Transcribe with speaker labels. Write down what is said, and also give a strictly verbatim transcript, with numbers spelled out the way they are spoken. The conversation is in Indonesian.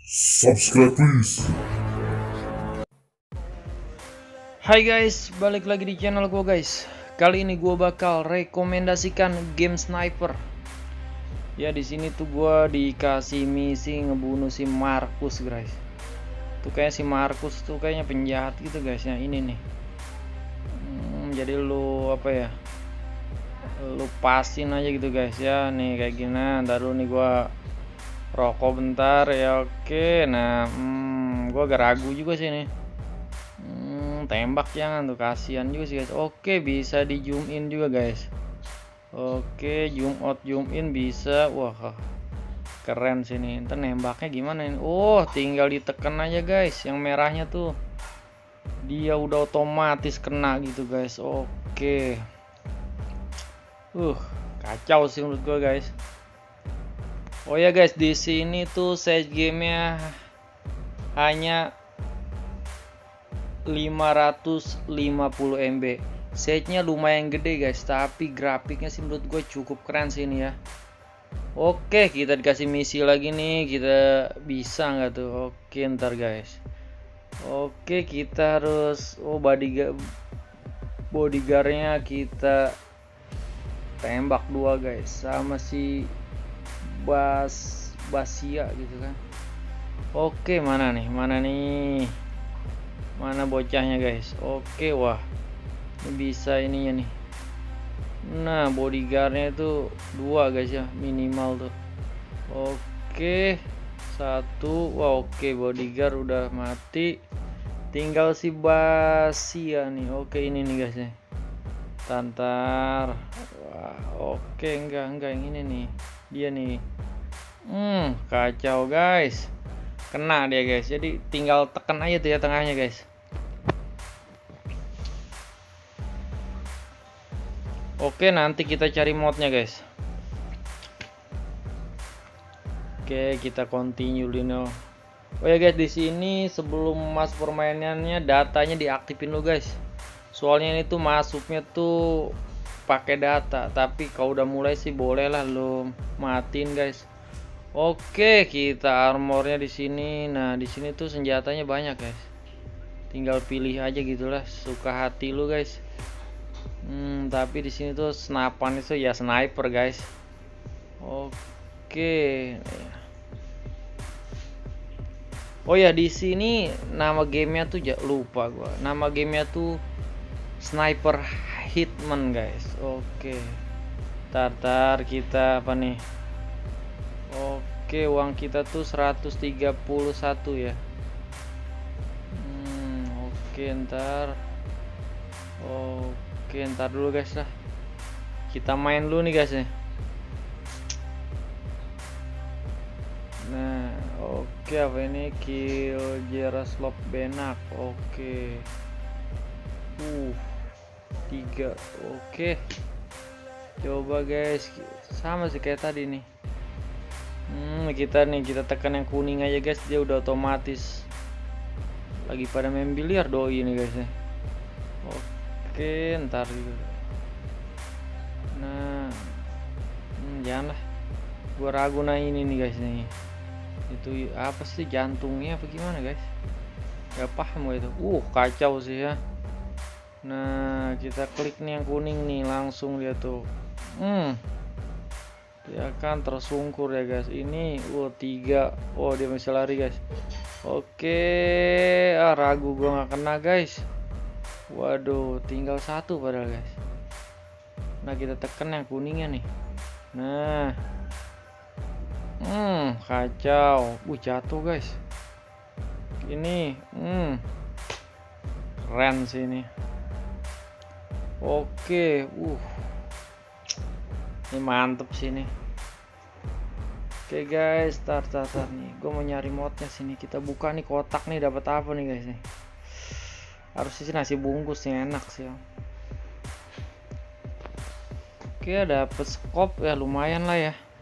Speaker 1: Subscribe please.
Speaker 2: Hai guys, balik lagi di channel gue guys. Kali ini gue bakal rekomendasikan game sniper. Ya di sini tuh gue dikasih misi ngebunuh si Markus guys. Tuh kayak si Markus tuh kayaknya penjahat gitu guys. Ya ini nih. Hmm, jadi lu apa ya? Lu pasin aja gitu guys ya. Nih kayak gini. Ntar dulu nih gue rokok bentar ya. Oke. Nah, hmm, gue agak ragu juga sih nih. Hmm, tembak jangan tuh, kasihan juga sih guys. Oke, bisa di zoom in juga guys. Oke, zoom out zoom in bisa. Wah, keren sih nih. Ntar nembaknya gimana ini? Oh, tinggal ditekan aja guys. Yang merahnya tuh dia udah otomatis kena gitu guys. Oke. Uh, kacau sih menurut gua guys. Oh ya guys, di sini tuh size gamenya hanya lima ratus lima puluh M B. Size-nya lumayan gede guys, tapi grafiknya sih menurut gue cukup keren sih ini ya. Oke, kita dikasih misi lagi nih, kita bisa nggak tuh? Oke, ntar guys. Oke, kita harus oh bodyguard bodyguardnya kita tembak dua guys, sama si Bas Basia gitu kan. Oke, mana nih? Mana nih? Mana bocahnya guys? Oke, wah ini bisa ininya nih. Nah, bodyguardnya itu dua guys ya minimal tuh. Oke, satu. Wah, oke, bodyguard udah mati. Tinggal si Basia nih. Oke, ini nih guys ya. Tantar. Wah, oke, enggak enggak yang ini nih. Dia nih. Hmm, kacau guys. Kena dia guys. Jadi tinggal tekan aja tuh ya tengahnya guys. Oke, nanti kita cari modnya guys. Oke, kita continue Lino. Oh ya guys, di sini sebelum masuk permainannya datanya diaktifin lo guys. Soalnya ini tuh masuknya tuh pakai data, tapi kalau udah mulai sih boleh lah lo matiin guys. Oke, kita armornya di sini. Nah, di sini tuh senjatanya banyak guys. Tinggal pilih aja gitulah, suka hati lu guys. Hmm, tapi di sini tuh senapan itu ya sniper guys. Oke. Oh ya, di sini nama gamenya tuh ya lupa gua. Nama gamenya tuh Sniper Hitman guys. Oke. Tar-tar kita apa nih? Oke, uang kita tuh seratus tiga puluh satu ya. Hmm, oke ntar. Oke, ntar dulu guys lah. Kita main dulu nih guys nih. Nah, oke, apa ini? Kill Jaroslav Benak. Oke. Uh, tiga. Oke. Coba guys, sama sih kayak tadi nih. Hmm, kita nih kita tekan yang kuning aja guys, dia udah otomatis. Lagi pada main biliar doi nih guys ya. Oke, ntar juga. Nah, hmm, janganlah. Gua ragu nah ini nih guys nih. Itu apa sih, jantungnya apa gimana guys? Gak paham gue itu. Uh, kacau sih ya. Nah, kita klik nih yang kuning nih, langsung dia tuh. Hmm. Dia kan tersungkur ya guys. Ini uh tiga. Oh, dia bisa lari guys. Oke, ah, ragu gua nggak kena guys. Waduh, tinggal satu padahal guys. Nah, kita tekan yang kuningnya nih. Nah, hmm, kacau. Uh, jatuh guys. Ini, hmm, keren sih ini. Oke, uh, ini mantep sih ini. Oke guys, start start, start nih. Gue mau nyari modnya sini. Kita buka nih kotak nih, dapat apa nih guys nih? Harusnya sih nasi bungkus nih, enak sih ya. Oke, dapet scope ya, lumayan lah ya.